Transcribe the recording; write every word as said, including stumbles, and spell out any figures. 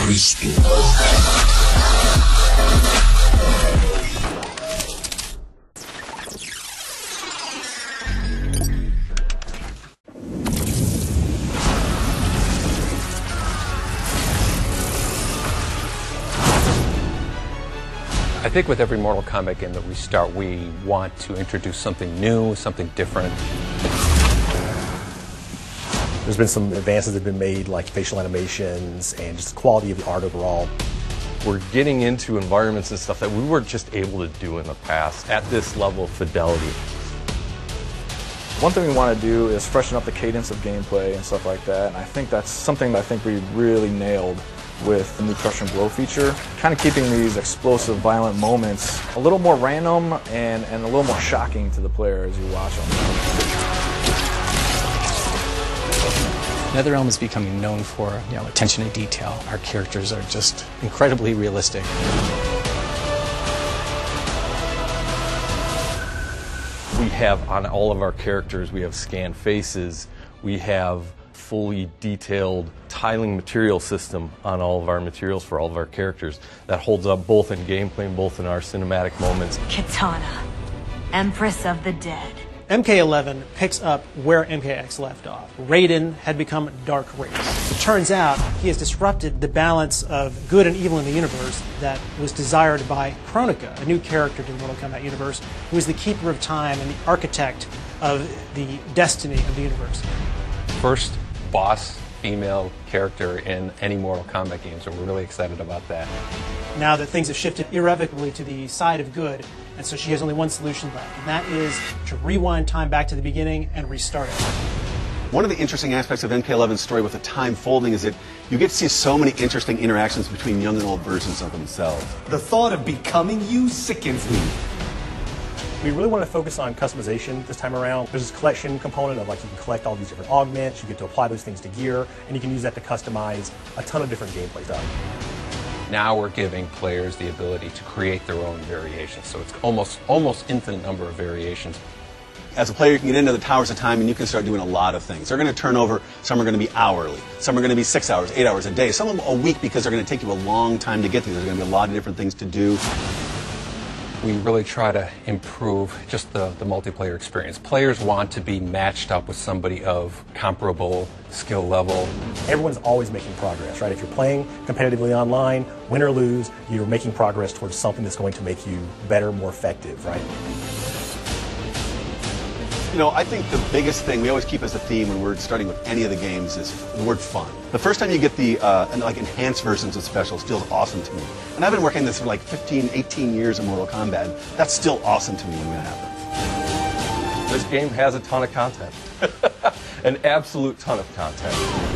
Crystal. I think with every Mortal Kombat game that we start, we want to introduce something new, something different. There's been some advances that have been made, like facial animations and just the quality of the art overall. We're getting into environments and stuff that we weren't just able to do in the past at this level of fidelity. One thing we want to do is freshen up the cadence of gameplay and stuff like that, and I think that's something that I think we really nailed with the new Crush and Blow feature. Kind of keeping these explosive, violent moments a little more random and, and a little more shocking to the player as you watch them. NetherRealm is becoming known for, you know, attention to detail. Our characters are just incredibly realistic. We have on all of our characters, we have scanned faces, we have fully detailed tiling material system on all of our materials for all of our characters that holds up both in gameplay and both in our cinematic moments. Kitana, Empress of the Dead. M K eleven picks up where M K X left off. Raiden had become Dark Wraith. It turns out he has disrupted the balance of good and evil in the universe that was desired by Kronika, a new character to the Mortal Kombat universe, who is the keeper of time and the architect of the destiny of the universe. First boss female character in any Mortal Kombat game, so we're really excited about that. Now that things have shifted irrevocably to the side of good, and so she has only one solution left, and that is to rewind time back to the beginning and restart it. One of the interesting aspects of M K eleven's story with the time folding is that you get to see so many interesting interactions between young and old versions of themselves. The thought of becoming you sickens me. We really want to focus on customization this time around. There's this collection component of, like, you can collect all these different augments, you get to apply those things to gear, and you can use that to customize a ton of different gameplay stuff. Now we're giving players the ability to create their own variations, so it's almost almost infinite number of variations. As a player, you can get into the Towers of Time and you can start doing a lot of things. They're going to turn over, some are going to be hourly, some are going to be six hours, eight hours a day, some of them a week because they're going to take you a long time to get through. There's going to be a lot of different things to do. We really try to improve just the, the multiplayer experience. Players want to be matched up with somebody of comparable skill level. Everyone's always making progress, right? If you're playing competitively online, win or lose, you're making progress towards something that's going to make you better, more effective, right? You know, I think the biggest thing we always keep as a theme when we're starting with any of the games is the word fun. The first time you get the uh, like enhanced versions of specials feels awesome to me. And I've been working this for like fifteen, eighteen years in Mortal Kombat. That's still awesome to me when that happens. This game has a ton of content, an absolute ton of content.